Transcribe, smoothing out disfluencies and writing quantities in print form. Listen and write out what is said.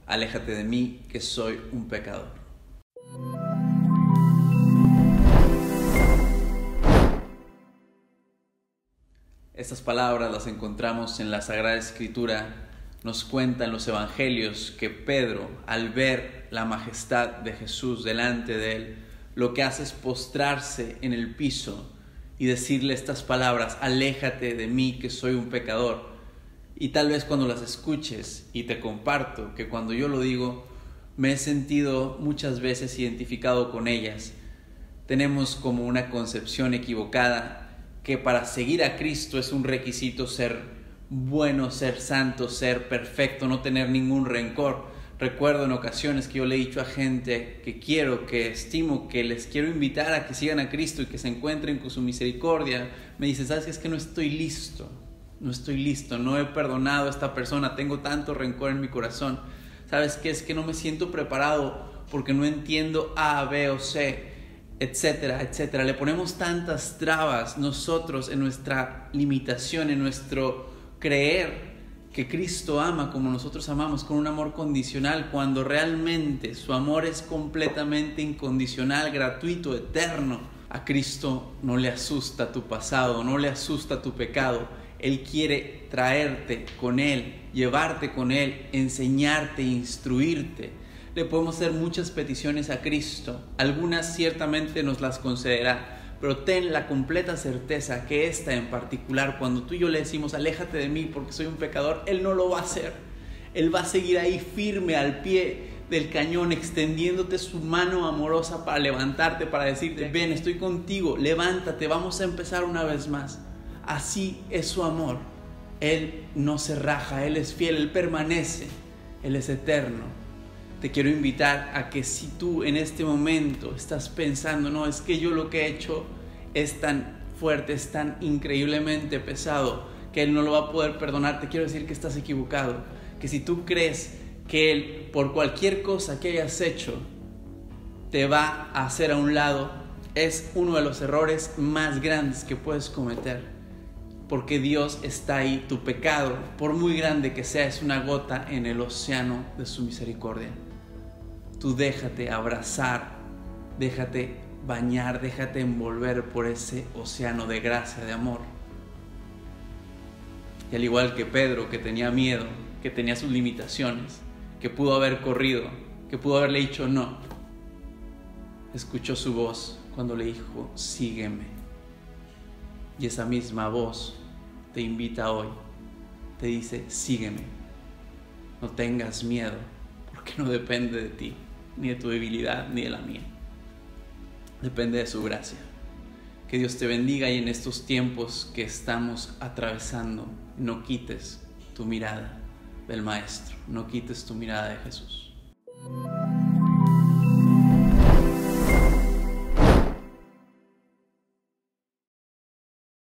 aléjate de mí, que soy un pecador. Estas palabras las encontramos en la Sagrada Escritura. Nos cuentan los evangelios que Pedro, al ver la majestad de Jesús delante de él, lo que hace es postrarse en el piso y decirle estas palabras: aléjate de mí, que soy un pecador. Y tal vez cuando las escuches, y te comparto que cuando yo lo digo, me he sentido muchas veces identificado con ellas. Tenemos como una concepción equivocada que para seguir a Cristo es un requisito ser bueno, ser santo, ser perfecto, no tener ningún rencor. Recuerdo en ocasiones que yo le he dicho a gente que quiero, que estimo, que les quiero invitar a que sigan a Cristo y que se encuentren con su misericordia. Me dicen: ¿sabes qué? Es que no estoy listo, no he perdonado a esta persona, tengo tanto rencor en mi corazón. ¿Sabes qué? Es que no me siento preparado porque no entiendo A, B o C, etcétera, etcétera. Le ponemos tantas trabas nosotros en nuestra limitación, en nuestro creer que Cristo ama como nosotros amamos, con un amor condicional, cuando realmente su amor es completamente incondicional, gratuito, eterno. A Cristo no le asusta tu pasado, no le asusta tu pecado. Él quiere traerte con Él, llevarte con Él, enseñarte, instruirte. Le podemos hacer muchas peticiones a Cristo, algunas ciertamente nos las concederá, pero ten la completa certeza que esta en particular, cuando tú y yo le decimos aléjate de mí porque soy un pecador, Él no lo va a hacer. Él va a seguir ahí firme al pie del cañón, extendiéndote su mano amorosa para levantarte, para decirte: ven, estoy contigo, levántate, vamos a empezar una vez más. Así es su amor. Él no se raja, Él es fiel, Él permanece, Él es eterno. Te quiero invitar a que si tú en este momento estás pensando: no, es que yo lo que he hecho es tan fuerte, es tan increíblemente pesado que Él no lo va a poder perdonar, te quiero decir que estás equivocado. Que si tú crees que Él, por cualquier cosa que hayas hecho, te va a hacer a un lado, es uno de los errores más grandes que puedes cometer. Porque Dios está ahí. Tu pecado, por muy grande que sea, es una gota en el océano de su misericordia. Tú déjate abrazar, déjate bañar, déjate envolver por ese océano de gracia, de amor. Y al igual que Pedro, que tenía miedo, que tenía sus limitaciones, que pudo haber corrido, que pudo haberle dicho no, escuchó su voz cuando le dijo: sígueme. Y esa misma voz te invita hoy, te dice: sígueme, no tengas miedo, porque no depende de ti, ni de tu debilidad, ni de la mía. Depende de su gracia. Que Dios te bendiga, y en estos tiempos que estamos atravesando, no quites tu mirada del Maestro, no quites tu mirada de Jesús.